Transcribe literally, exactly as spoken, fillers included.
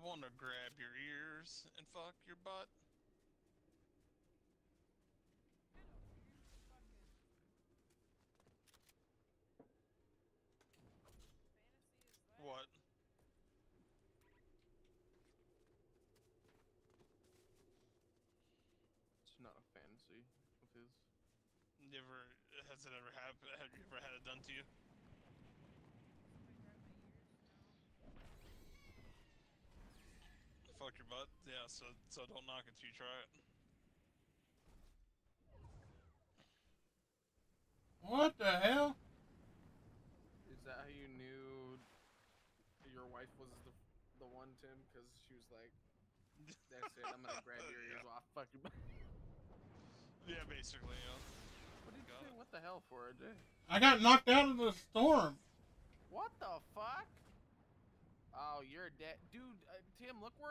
wanna grab your ears and fuck your butt? What? It's not a fantasy of his. You ever, has it ever happened? Have you ever had it done to you? Fuck your butt? Yeah, so so don't knock it till you try it. What the hell? Is that how you knew your wife was the the one, Tim? Because she was like, "That's it. I'm gonna grab your ears Yeah. off. Fuck your." Yeah, basically, yeah. What did you Got say? it. What the hell for a day? I got knocked out of the storm. What the fuck? Oh, you're dead, dude. Uh, Tim, look where.